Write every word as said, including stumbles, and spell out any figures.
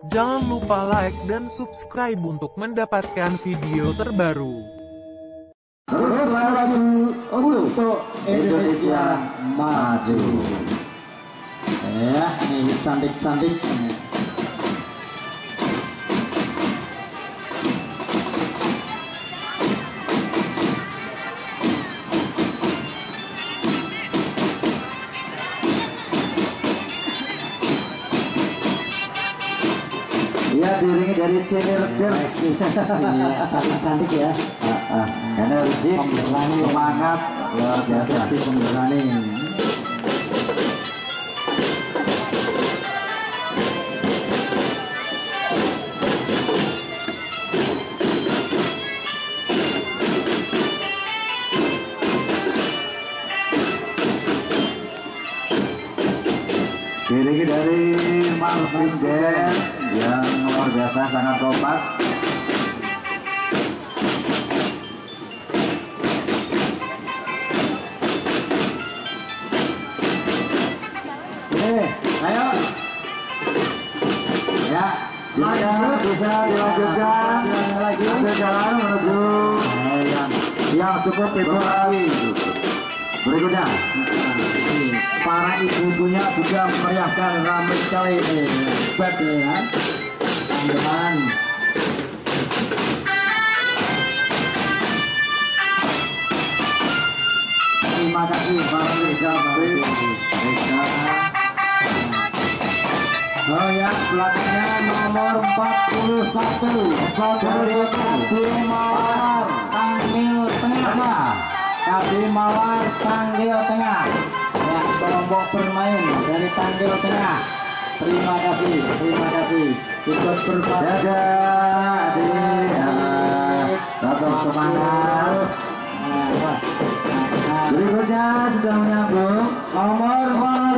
Jangan lupa like dan subscribe untuk mendapatkan video terbaru. Terus maju untuk Indonesia maju. Ya, ini cantik-cantik. Ya, diiringi dari cheerleaders. Cantik-cantik ya. Energi, semangat, luar biasa sih pemberani. Diiringi dari marching band yang luar biasa, sangat kompak. Oke, ayo ya, jika bisa dilanjutkan lagi ke jalan menuju yang, yang cukup februari. Berikutnya, para ibu-ibunya juga meriahkan ramai sekali ini. Hebat ya, teman-teman. Terima kasih para mereka. Oh ya, belakangnya nomor empat puluh satu dari Kabin Mawar Tanggil Tengah. Kabin Mawar Tanggil Tengah. Ya, kelompok bermain dari Tanggil Tengah. Terima kasih, terima kasih. Ikut berbagi. Tetap semangat. Berikutnya sudah menyambung nomor